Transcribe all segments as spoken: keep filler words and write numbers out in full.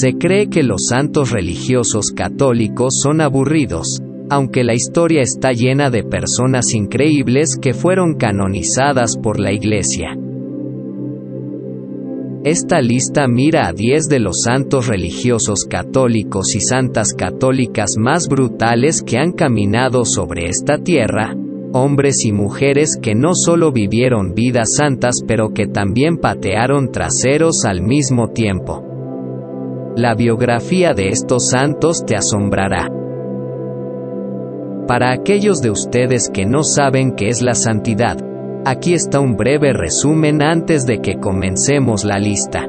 Se cree que los santos religiosos católicos son aburridos, aunque la historia está llena de personas increíbles que fueron canonizadas por la Iglesia. Esta lista mira a diez de los santos religiosos católicos y santas católicas más brutales que han caminado sobre esta tierra, hombres y mujeres que no solo vivieron vidas santas pero que también patearon traseros al mismo tiempo. La biografía de estos santos te asombrará. Para aquellos de ustedes que no saben qué es la santidad, aquí está un breve resumen antes de que comencemos la lista.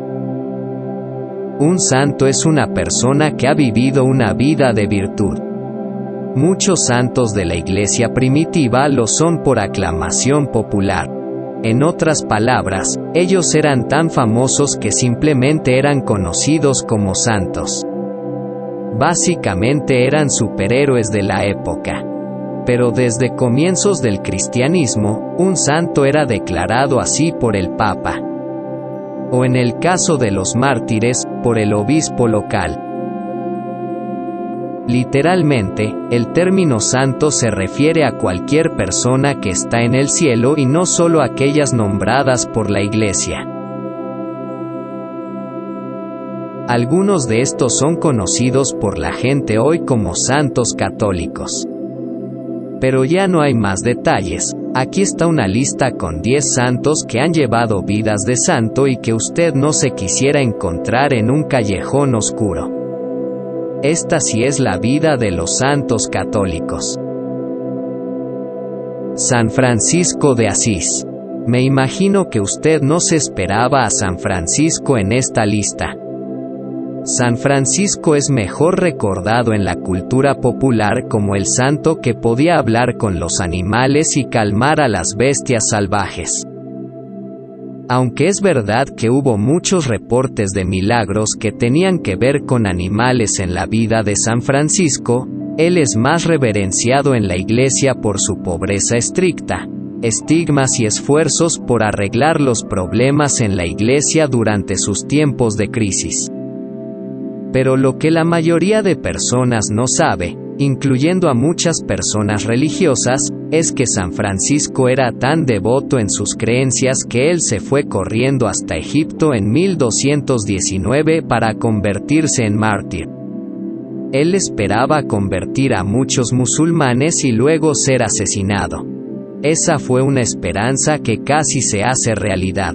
Un santo es una persona que ha vivido una vida de virtud. Muchos santos de la Iglesia primitiva lo son por aclamación popular. En otras palabras, ellos eran tan famosos que simplemente eran conocidos como santos. Básicamente eran superhéroes de la época. Pero desde comienzos del cristianismo, un santo era declarado así por el Papa. O en el caso de los mártires, por el obispo local. Literalmente, el término santo se refiere a cualquier persona que está en el cielo y no solo aquellas nombradas por la Iglesia. Algunos de estos son conocidos por la gente hoy como santos católicos. Pero ya no hay más detalles. Aquí está una lista con diez santos que han llevado vidas de santo y que usted no se quisiera encontrar en un callejón oscuro. Esta sí es la vida de los santos católicos. San Francisco de Asís. Me imagino que usted no se esperaba a San Francisco en esta lista. San Francisco es mejor recordado en la cultura popular como el santo que podía hablar con los animales y calmar a las bestias salvajes. Aunque es verdad que hubo muchos reportes de milagros que tenían que ver con animales en la vida de San Francisco, él es más reverenciado en la Iglesia por su pobreza estricta, estigmas y esfuerzos por arreglar los problemas en la Iglesia durante sus tiempos de crisis. Pero lo que la mayoría de personas no sabe, incluyendo a muchas personas religiosas, es que San Francisco era tan devoto en sus creencias que él se fue corriendo hasta Egipto en mil doscientos diecinueve para convertirse en mártir. Él esperaba convertir a muchos musulmanes y luego ser asesinado. Esa fue una esperanza que casi se hace realidad.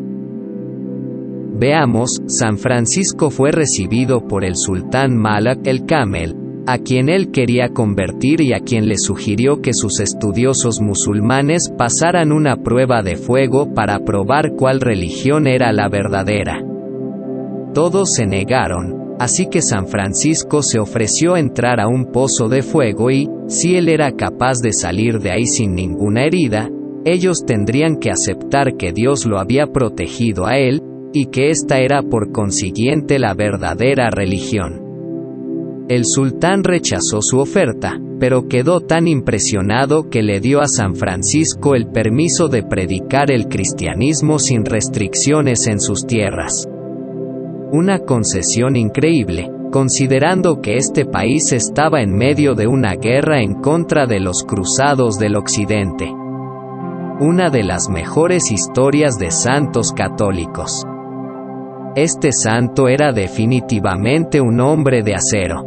Veamos, San Francisco fue recibido por el sultán Malak el-Kamel, a quien él quería convertir y a quien le sugirió que sus estudiosos musulmanes pasaran una prueba de fuego para probar cuál religión era la verdadera. Todos se negaron, así que San Francisco se ofreció a entrar a un pozo de fuego y, si él era capaz de salir de ahí sin ninguna herida, ellos tendrían que aceptar que Dios lo había protegido a él, y que esta era por consiguiente la verdadera religión. El sultán rechazó su oferta, pero quedó tan impresionado que le dio a San Francisco el permiso de predicar el cristianismo sin restricciones en sus tierras. Una concesión increíble, considerando que este país estaba en medio de una guerra en contra de los cruzados del occidente. Una de las mejores historias de santos católicos. Este santo era definitivamente un hombre de acero.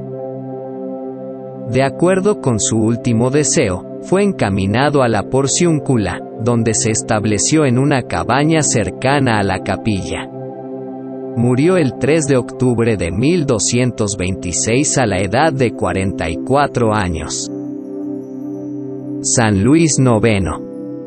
De acuerdo con su último deseo, fue encaminado a la Porciúncula, donde se estableció en una cabaña cercana a la capilla. Murió el tres de octubre de mil doscientos veintiséis a la edad de cuarenta y cuatro años. San Luis noveno.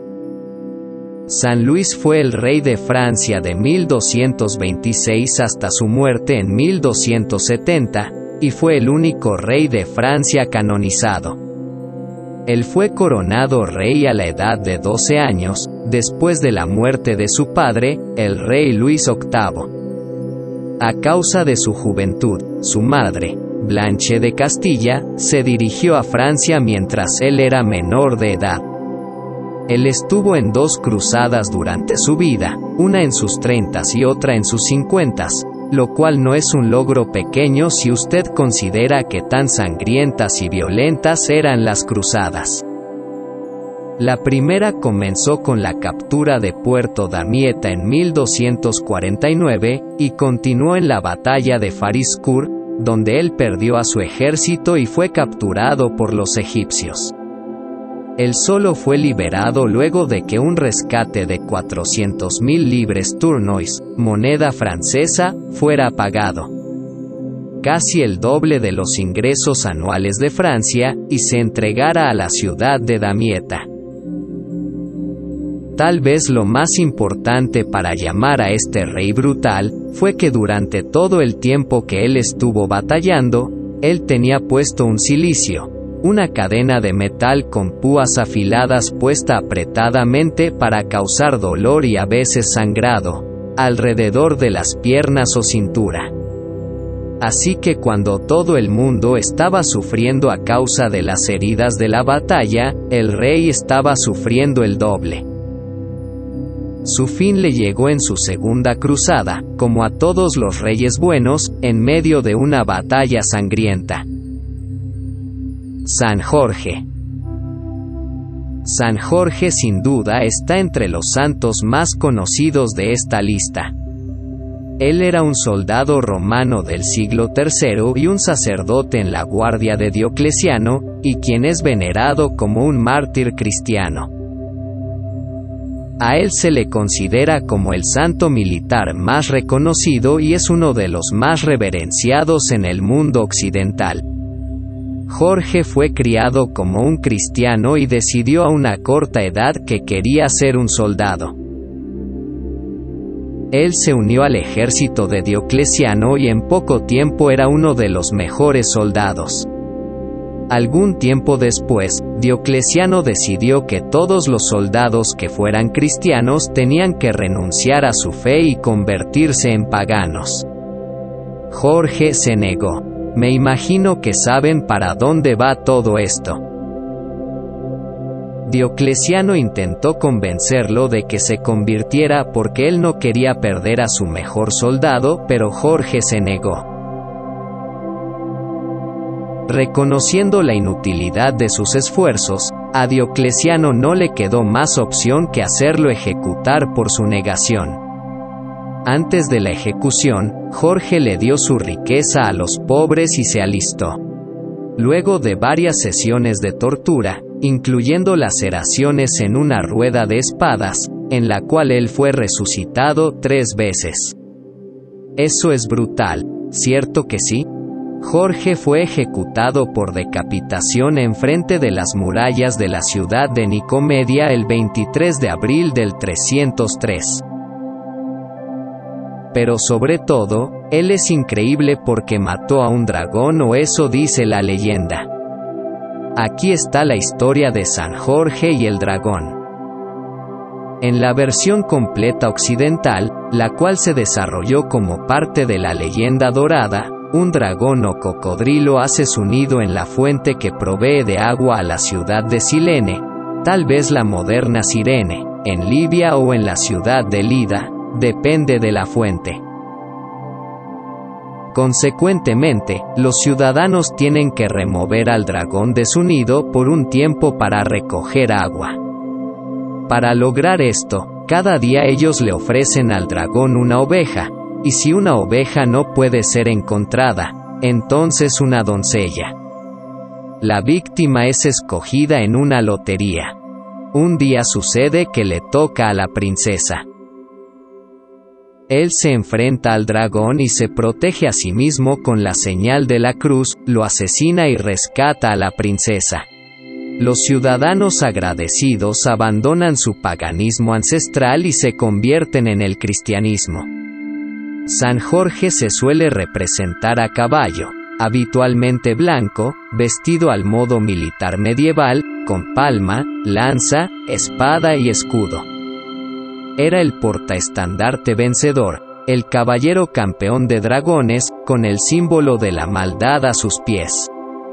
San Luis fue el rey de Francia de mil doscientos veintiséis hasta su muerte en mil doscientos setenta, y fue el único rey de Francia canonizado. Él fue coronado rey a la edad de doce años, después de la muerte de su padre, el rey Luis octavo. A causa de su juventud, su madre, Blanche de Castilla, se dirigió a Francia mientras él era menor de edad. Él estuvo en dos cruzadas durante su vida, una en sus treintas y otra en sus cincuentas, lo cual no es un logro pequeño si usted considera que tan sangrientas y violentas eran las cruzadas. La primera comenzó con la captura de Puerto Damietta en mil doscientos cuarenta y nueve, y continuó en la batalla de Fariskur, donde él perdió a su ejército y fue capturado por los egipcios. Él solo fue liberado luego de que un rescate de cuatrocientos mil libres tournois, moneda francesa, fuera pagado. Casi el doble de los ingresos anuales de Francia, y se entregara a la ciudad de Damietta. Tal vez lo más importante para llamar a este rey brutal, fue que durante todo el tiempo que él estuvo batallando, él tenía puesto un cilicio, una cadena de metal con púas afiladas puesta apretadamente para causar dolor y a veces sangrado, alrededor de las piernas o cintura. Así que cuando todo el mundo estaba sufriendo a causa de las heridas de la batalla, el rey estaba sufriendo el doble. Su fin le llegó en su segunda cruzada, como a todos los reyes buenos, en medio de una batalla sangrienta. San Jorge. San Jorge sin duda está entre los santos más conocidos de esta lista. Él era un soldado romano del siglo tercero y un sacerdote en la guardia de Diocleciano, y quien es venerado como un mártir cristiano. A él se le considera como el santo militar más reconocido y es uno de los más reverenciados en el mundo occidental. Jorge fue criado como un cristiano y decidió a una corta edad que quería ser un soldado. Él se unió al ejército de Diocleciano y en poco tiempo era uno de los mejores soldados. Algún tiempo después, Diocleciano decidió que todos los soldados que fueran cristianos tenían que renunciar a su fe y convertirse en paganos. Jorge se negó. Me imagino que saben para dónde va todo esto. Diocleciano intentó convencerlo de que se convirtiera porque él no quería perder a su mejor soldado, pero Jorge se negó. Reconociendo la inutilidad de sus esfuerzos, a Diocleciano no le quedó más opción que hacerlo ejecutar por su negación. Antes de la ejecución, Jorge le dio su riqueza a los pobres y se alistó. Luego de varias sesiones de tortura, incluyendo laceraciones en una rueda de espadas, en la cual él fue resucitado tres veces. Eso es brutal, ¿cierto que sí? Jorge fue ejecutado por decapitación enfrente de las murallas de la ciudad de Nicomedia el veintitrés de abril del trescientos tres. Pero sobre todo, él es increíble porque mató a un dragón, o eso dice la leyenda. Aquí está la historia de San Jorge y el dragón. En la versión completa occidental, la cual se desarrolló como parte de la leyenda dorada, un dragón o cocodrilo hace su nido en la fuente que provee de agua a la ciudad de Silene, tal vez la moderna Cirene, en Libia o en la ciudad de Lida, depende de la fuente. Consecuentemente, los ciudadanos tienen que remover al dragón de su nido por un tiempo para recoger agua. Para lograr esto, cada día ellos le ofrecen al dragón una oveja, y si una oveja no puede ser encontrada, entonces una doncella. La víctima es escogida en una lotería. Un día sucede que le toca a la princesa. Él se enfrenta al dragón y se protege a sí mismo con la señal de la cruz, lo asesina y rescata a la princesa. Los ciudadanos agradecidos abandonan su paganismo ancestral y se convierten en el cristianismo. San Jorge se suele representar a caballo, habitualmente blanco, vestido al modo militar medieval, con palma, lanza, espada y escudo. Era el portaestandarte vencedor, el caballero campeón de dragones, con el símbolo de la maldad a sus pies.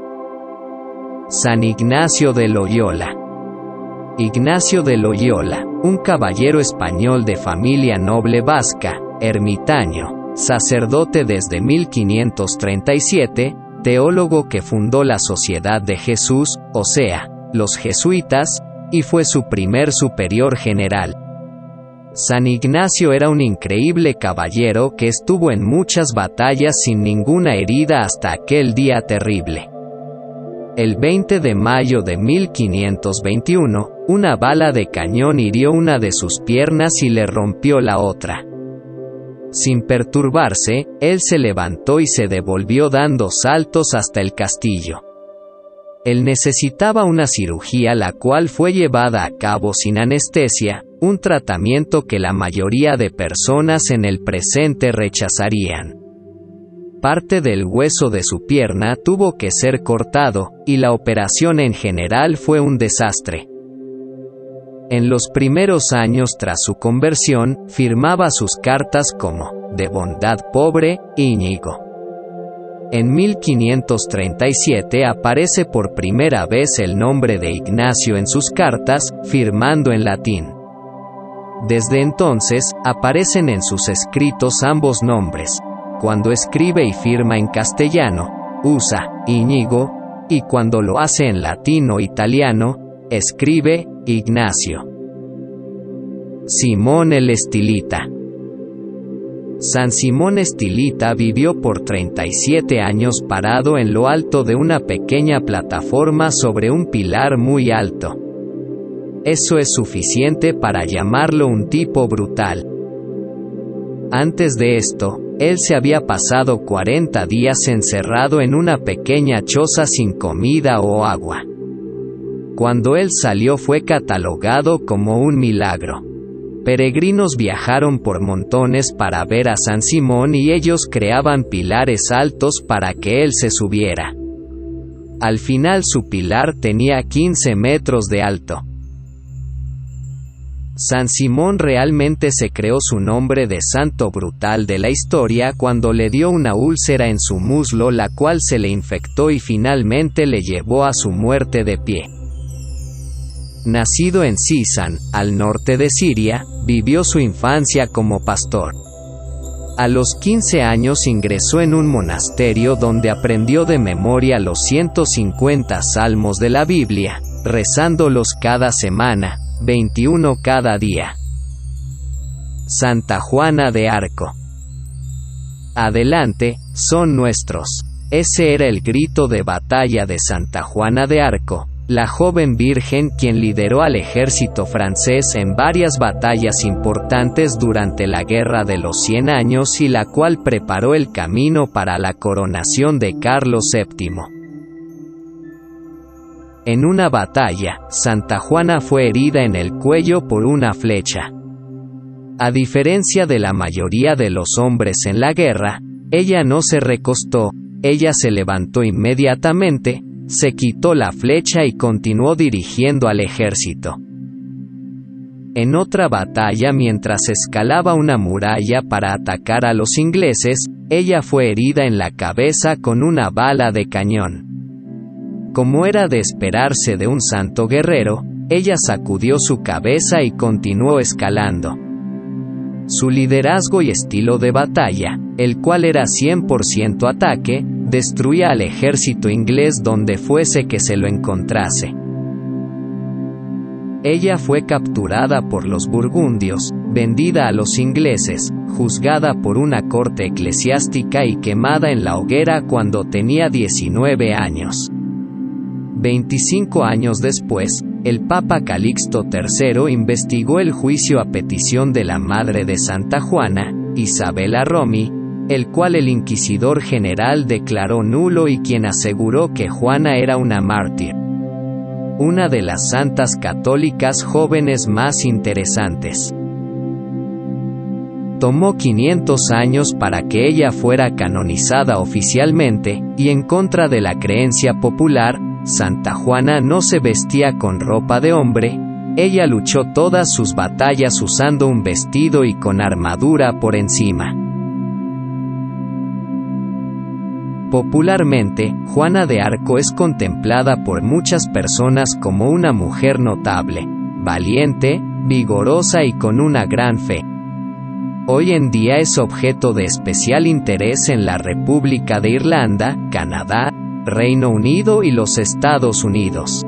San Ignacio de Loyola. Ignacio de Loyola, un caballero español de familia noble vasca, ermitaño, sacerdote desde mil quinientos treinta y siete, teólogo que fundó la Sociedad de Jesús, o sea, los jesuitas, y fue su primer superior general. San Ignacio era un increíble caballero que estuvo en muchas batallas sin ninguna herida hasta aquel día terrible. El veinte de mayo de mil quinientos veintiuno, una bala de cañón hirió una de sus piernas y le rompió la otra. Sin perturbarse, él se levantó y se devolvió dando saltos hasta el castillo. Él necesitaba una cirugía la cual fue llevada a cabo sin anestesia, un tratamiento que la mayoría de personas en el presente rechazarían. Parte del hueso de su pierna tuvo que ser cortado, y la operación en general fue un desastre. En los primeros años tras su conversión, firmaba sus cartas como, de bondad pobre, Íñigo. En mil quinientos treinta y siete aparece por primera vez el nombre de Ignacio en sus cartas, firmando en latín. Desde entonces, aparecen en sus escritos ambos nombres. Cuando escribe y firma en castellano, usa Íñigo, y cuando lo hace en latín o italiano, escribe Ignacio. Simón el Estilita. San Simón Estilita vivió por treinta y siete años parado en lo alto de una pequeña plataforma sobre un pilar muy alto. Eso es suficiente para llamarlo un tipo brutal. Antes de esto, él se había pasado cuarenta días encerrado en una pequeña choza sin comida o agua. Cuando él salió fue catalogado como un milagro. Peregrinos viajaron por montones para ver a San Simón y ellos creaban pilares altos para que él se subiera. Al final su pilar tenía quince metros de alto. San Simón realmente se creó su nombre de santo brutal de la historia cuando le dio una úlcera en su muslo la cual se le infectó y finalmente le llevó a su muerte de pie. Nacido en Sisán, al norte de Siria, vivió su infancia como pastor. A los quince años ingresó en un monasterio donde aprendió de memoria los ciento cincuenta salmos de la Biblia, rezándolos cada semana, veintiuno cada día. Santa Juana de Arco. Adelante, son nuestros. Ese era el grito de batalla de Santa Juana de Arco, la joven virgen quien lideró al ejército francés en varias batallas importantes durante la Guerra de los Cien Años y la cual preparó el camino para la coronación de Carlos séptimo. En una batalla, Santa Juana fue herida en el cuello por una flecha. A diferencia de la mayoría de los hombres en la guerra, ella no se recostó, ella se levantó inmediatamente, se quitó la flecha y continuó dirigiendo al ejército. En otra batalla mientras escalaba una muralla para atacar a los ingleses, ella fue herida en la cabeza con una bala de cañón. Como era de esperarse de un santo guerrero, ella sacudió su cabeza y continuó escalando. Su liderazgo y estilo de batalla, el cual era cien por ciento ataque, destruía al ejército inglés donde fuese que se lo encontrase. Ella fue capturada por los burgundios, vendida a los ingleses, juzgada por una corte eclesiástica y quemada en la hoguera cuando tenía diecinueve años. veinticinco años después, el Papa Calixto tercero investigó el juicio a petición de la madre de Santa Juana, Isabela Romi, el cual el inquisidor general declaró nulo y quien aseguró que Juana era una mártir. Una de las santas católicas jóvenes más interesantes. Tomó quinientos años para que ella fuera canonizada oficialmente, y en contra de la creencia popular, Santa Juana no se vestía con ropa de hombre, ella luchó todas sus batallas usando un vestido y con armadura por encima. Popularmente, Juana de Arco es contemplada por muchas personas como una mujer notable, valiente, vigorosa y con una gran fe. Hoy en día es objeto de especial interés en la República de Irlanda, Canadá, Reino Unido y los Estados Unidos.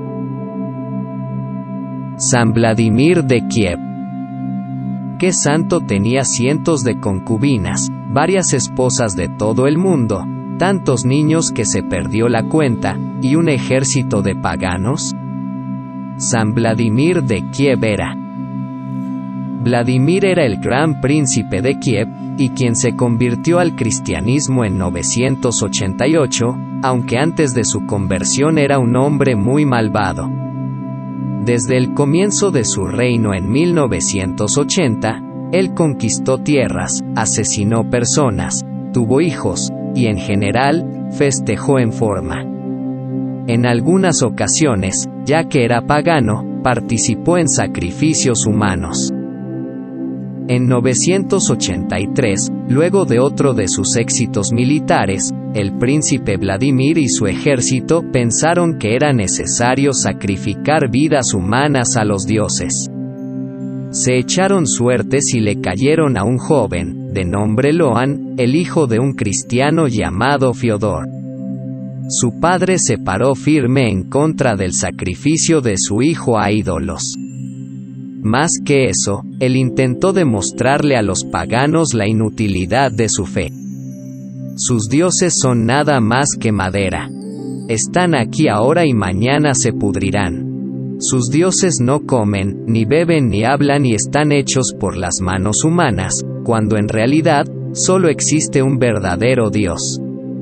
San Vladimir de Kiev. ¿Qué santo tenía cientos de concubinas, varias esposas de todo el mundo, tantos niños que se perdió la cuenta, y un ejército de paganos? San Vladimir de Kiev era. Vladimir era el gran príncipe de Kiev, y quien se convirtió al cristianismo en novecientos ochenta y ocho, aunque antes de su conversión era un hombre muy malvado. Desde el comienzo de su reino en mil novecientos ochenta, él conquistó tierras, asesinó personas, tuvo hijos, y en general, festejó en forma. En algunas ocasiones, ya que era pagano, participó en sacrificios humanos. En novecientos ochenta y tres, luego de otro de sus éxitos militares, el príncipe Vladimir y su ejército pensaron que era necesario sacrificar vidas humanas a los dioses. Se echaron suertes y le cayeron a un joven, de nombre Loan, el hijo de un cristiano llamado Fiodor. Su padre se paró firme en contra del sacrificio de su hijo a ídolos. Más que eso, él intentó demostrarle a los paganos la inutilidad de su fe. Sus dioses son nada más que madera. Están aquí ahora y mañana se pudrirán. Sus dioses no comen, ni beben ni hablan y están hechos por las manos humanas, cuando en realidad, solo existe un verdadero Dios.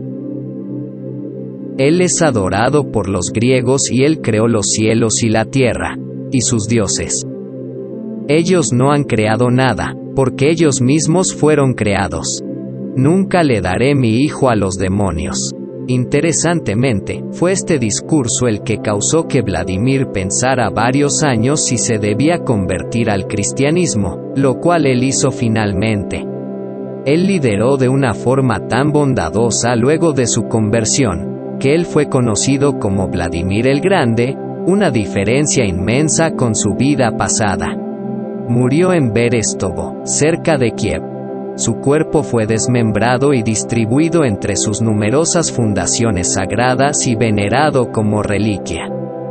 Él es adorado por los griegos y él creó los cielos y la tierra, y sus dioses. Ellos no han creado nada, porque ellos mismos fueron creados. Nunca le daré mi hijo a los demonios. Interesantemente, fue este discurso el que causó que Vladimir pensara varios años si se debía convertir al cristianismo, lo cual él hizo finalmente. Él lideró de una forma tan bondadosa luego de su conversión, que él fue conocido como Vladimir el Grande, una diferencia inmensa con su vida pasada. Murió en Berestovo, cerca de Kiev. Su cuerpo fue desmembrado y distribuido entre sus numerosas fundaciones sagradas y venerado como reliquia.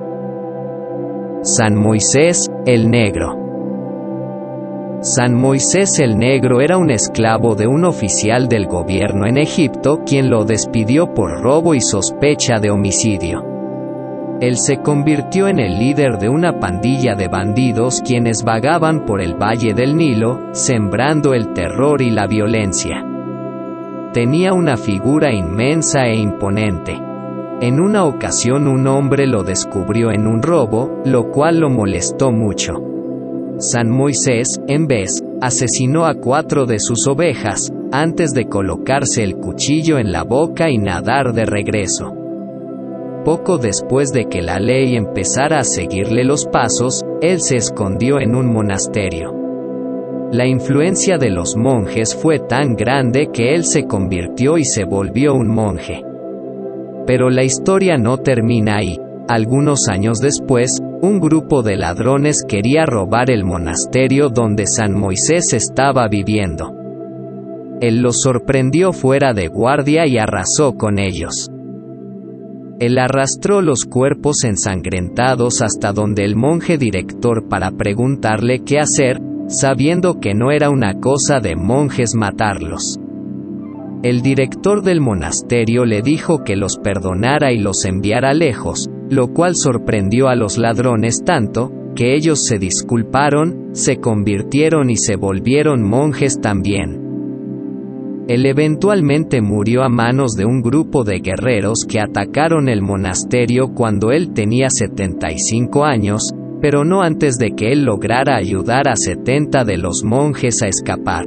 San Moisés, el Negro. San Moisés el Negro era un esclavo de un oficial del gobierno en Egipto quien lo despidió por robo y sospecha de homicidio. Él se convirtió en el líder de una pandilla de bandidos quienes vagaban por el valle del Nilo, sembrando el terror y la violencia. Tenía una figura inmensa e imponente. En una ocasión un hombre lo descubrió en un robo, lo cual lo molestó mucho. San Moisés, en vez, asesinó a cuatro de sus ovejas, antes de colocarse el cuchillo en la boca y nadar de regreso. Poco después de que la ley empezara a seguirle los pasos, él se escondió en un monasterio. La influencia de los monjes fue tan grande que él se convirtió y se volvió un monje. Pero la historia no termina ahí. Algunos años después, un grupo de ladrones quería robar el monasterio donde San Moisés estaba viviendo. Él los sorprendió fuera de guardia y arrasó con ellos. Él arrastró los cuerpos ensangrentados hasta donde el monje director para preguntarle qué hacer, sabiendo que no era una cosa de monjes matarlos. El director del monasterio le dijo que los perdonara y los enviara lejos, lo cual sorprendió a los ladrones tanto, que ellos se disculparon, se convirtieron y se volvieron monjes también. Él eventualmente murió a manos de un grupo de guerreros que atacaron el monasterio cuando él tenía setenta y cinco años, pero no antes de que él lograra ayudar a setenta de los monjes a escapar.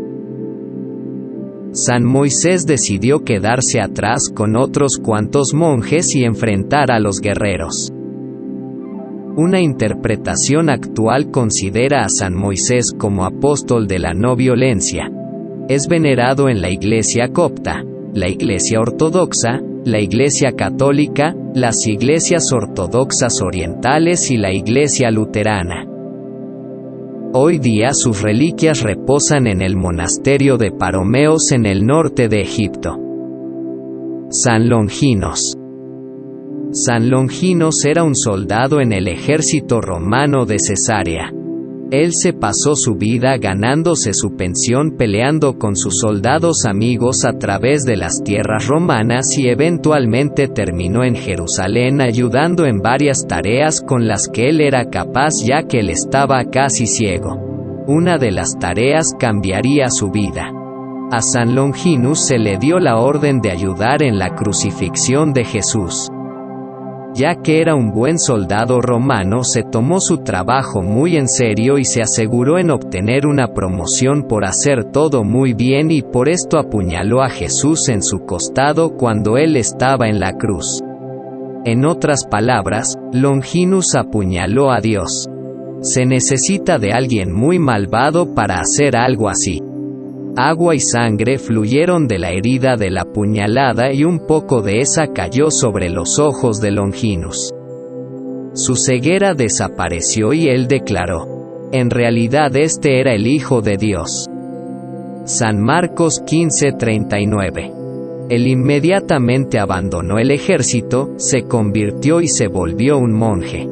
San Moisés decidió quedarse atrás con otros cuantos monjes y enfrentar a los guerreros. Una interpretación actual considera a San Moisés como apóstol de la no violencia. Es venerado en la Iglesia copta, la Iglesia ortodoxa, la Iglesia católica, las iglesias ortodoxas orientales y la Iglesia luterana. Hoy día sus reliquias reposan en el monasterio de Paromeos en el norte de Egipto. San Longinos. San Longinos era un soldado en el ejército romano de Cesarea. Él se pasó su vida ganándose su pensión peleando con sus soldados amigos a través de las tierras romanas y eventualmente terminó en Jerusalén ayudando en varias tareas con las que él era capaz ya que él estaba casi ciego. Una de las tareas cambiaría su vida. A San Longinus se le dio la orden de ayudar en la crucifixión de Jesús. Ya que era un buen soldado romano, se tomó su trabajo muy en serio y se aseguró en obtener una promoción por hacer todo muy bien y por esto apuñaló a Jesús en su costado cuando él estaba en la cruz. En otras palabras, Longinus apuñaló a Dios. Se necesita de alguien muy malvado para hacer algo así. Agua y sangre fluyeron de la herida de la puñalada y un poco de esa cayó sobre los ojos de Longinus. Su ceguera desapareció y él declaró: en realidad este era el Hijo de Dios. San Marcos quince treinta y nueve. Él inmediatamente abandonó el ejército, se convirtió y se volvió un monje.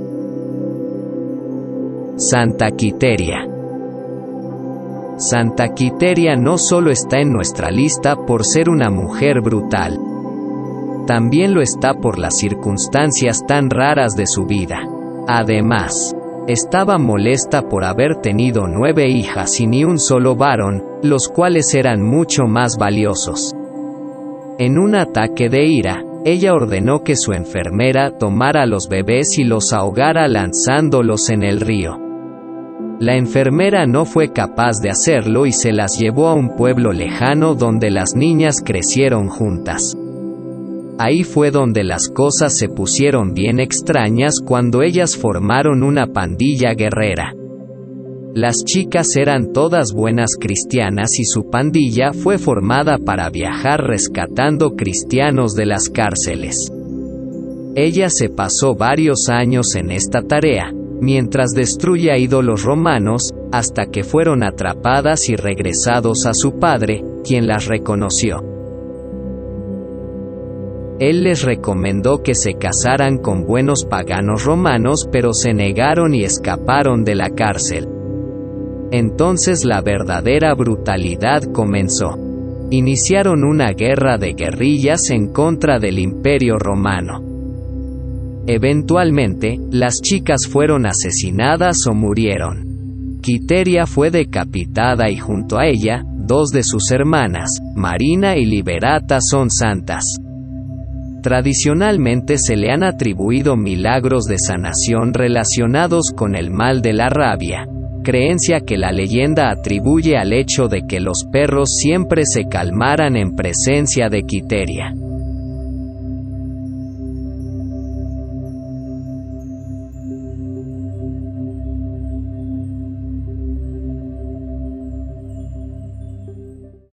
Santa Quiteria. Santa Quiteria no solo está en nuestra lista por ser una mujer brutal, también lo está por las circunstancias tan raras de su vida. Además, estaba molesta por haber tenido nueve hijas y ni un solo varón, los cuales eran mucho más valiosos. En un ataque de ira, ella ordenó que su enfermera tomara a los bebés y los ahogara lanzándolos en el río. La enfermera no fue capaz de hacerlo y se las llevó a un pueblo lejano donde las niñas crecieron juntas. Ahí fue donde las cosas se pusieron bien extrañas cuando ellas formaron una pandilla guerrera. Las chicas eran todas buenas cristianas y su pandilla fue formada para viajar rescatando cristianos de las cárceles. Ella se pasó varios años en esta tarea, mientras destruía ídolos romanos, hasta que fueron atrapadas y regresados a su padre, quien las reconoció. Él les recomendó que se casaran con buenos paganos romanos, pero se negaron y escaparon de la cárcel. Entonces la verdadera brutalidad comenzó. Iniciaron una guerra de guerrillas en contra del Imperio Romano. Eventualmente, las chicas fueron asesinadas o murieron. Quiteria fue decapitada y junto a ella, dos de sus hermanas, Marina y Liberata, son santas. Tradicionalmente se le han atribuido milagros de sanación relacionados con el mal de la rabia, creencia que la leyenda atribuye al hecho de que los perros siempre se calmaran en presencia de Quiteria.